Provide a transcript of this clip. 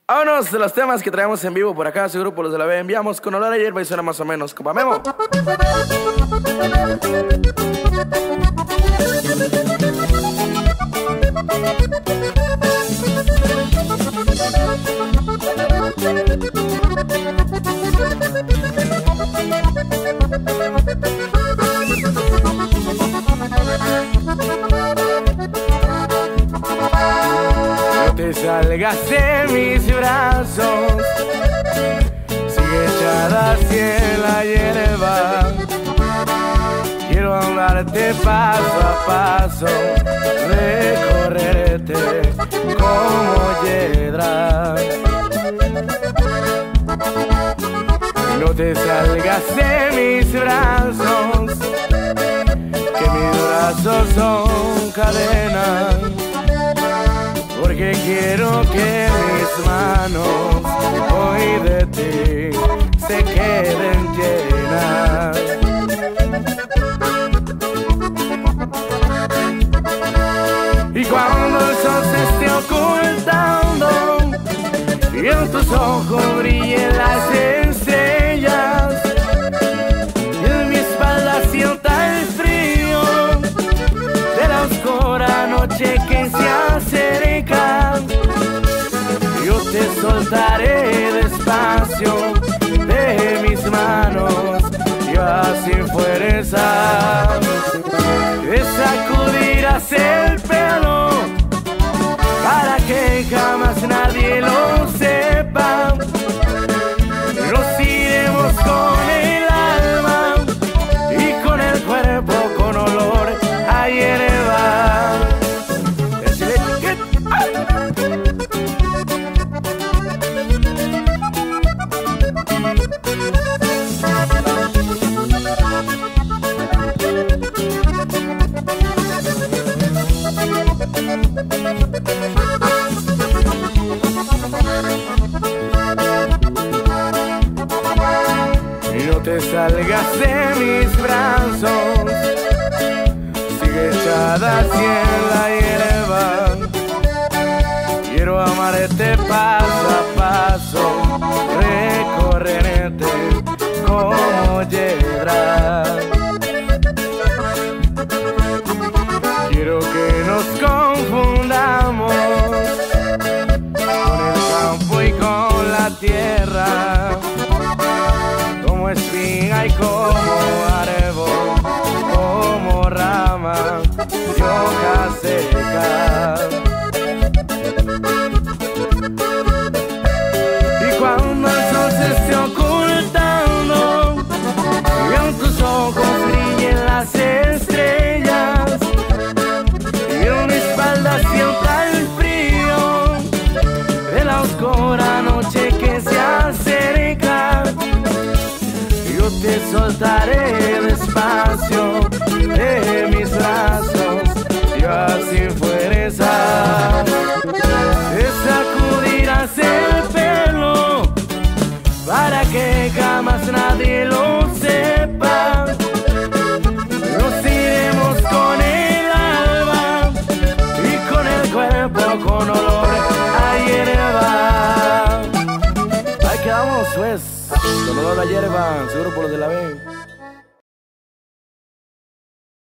Vámonos de los temas que traemos en vivo por acá, su grupo Los de la B. Enviamos con olor a hierba y suena más o menos. Compa Memo. No te salgas de mis brazos, sigue echada hacia la hierba. Quiero hablarte paso a paso, recorrerte como hiedra. No te salgas de mis brazos, que mis brazos son cadenas, porque quiero que mis manos hoy de ti se queden llenas. Y cuando el sol se esté ocultando y en tus ojos brillen las estrellas, y en mi espalda sienta el frío de la oscura noche que se acerca, yo te soltaré despacio de mis manos, y así fuerza te sacudirás el pelo para que jamás nadie lo sepa. Nos iremos con el alma y con el cuerpo con olor a hierba. No te salgas de mis brazos, sigue echada hacia la hierba. Quiero amarte paso a paso, recorrerte como hiedra. Quiero que nos confundamos con el campo y con la tierra, como espiga y como árbol, como rama y hoja seca. Y cuando el sol se esté ocultando y en tus ojos brillen las estrellas, y en mi espalda sienta el frío de la oscura noche que se acerca, yo te soltaré despacio de mis brazos, y así fuerza te sacudirás el pelo para que jamás nadie lo sepa. Nos iremos con el alma y con el cuerpo con olor a hierba. Ahí quedamos pues, con olor a hierba, seguro por Los de la B.